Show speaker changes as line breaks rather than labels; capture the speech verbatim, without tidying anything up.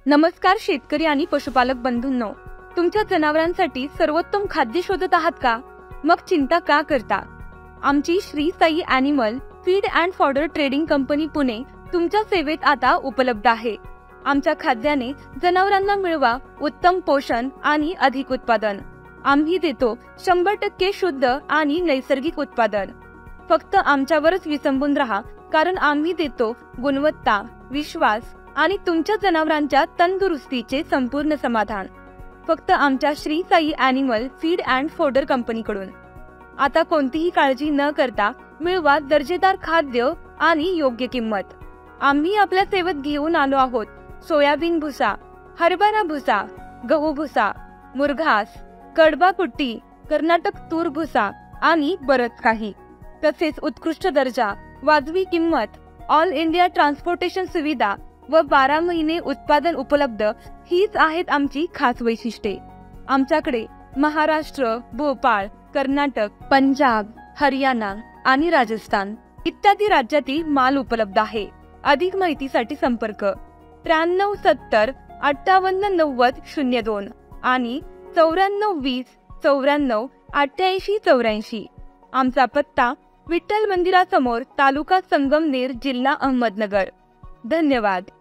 नमस्कार शेतकरी आणि पशुपालक बंधूंनो, तुमच्या जनावरांसाठी सर्वोत्तम खाद्य शोधत आहात का? मग चिंता का करता? आमची Shri Sai animal feed and fodder trading company Pune तुमच्या सेवेत आता उपलब्ध आहे। आमच्या खाद्याने जनावरांना मिळवा उत्तम पोषण आणि अधिक उत्पादन। आम्ही देतो शंभर टक्के शुद्ध आणि नैसर्गिक उत्पादन। फक्त आमच्यावरच विसंबून राहा, कारण आम्ही देतो गुणवत्ता, विश्वास आणि तुमच्या जनावरांच्या तंदुरुस्तीचे संपूर्ण समाधान फक्त आमच्या Shri Sai animal feed and fodder कंपनीकडून। आता कोणतीही काळजी न करता मिळवा दर्जेदार खाद्य आणि योग्य किंमत। आम्ही आपल्या सेवेत घेऊन आलो आहोत सोयाबीन भुसा, हरभरा भुसा, गहू भुसा, मुरघास, कडबा कुट्टी, कर्नाटक तूर भुसा आणि बरंच काही। तसेच उत्कृष्ट दर्जा, वाजवी किंमत, ऑल इंडिया ट्रान्सपोर्टेशन सुविधा व बारा महिने उत्पादन उपलब्ध हीच आहेत आमची खास वैशिष्ट्ये। आमच्याकडे महाराष्ट्र, भोपाळ, कर्नाटक, पंजाब, हरियाणा आणि राजस्थान इत्यादी राज्यातील माल उपलब्ध आहे। अधिक माहितीसाठी संपर्क त्र्याण्णव सत्तर अठ्ठावन्न नव्वद शून्य दोन आणि चौऱ्याण्णव वीस चौऱ्याण्णव अठ्ठ्याऐंशी चौऱ्याऐंशी। आमचा पत्ता विठ्ठल मंदिरासमोर, तालुका संगमनेर, जिल्हा अहमदनगर। धन्यवाद।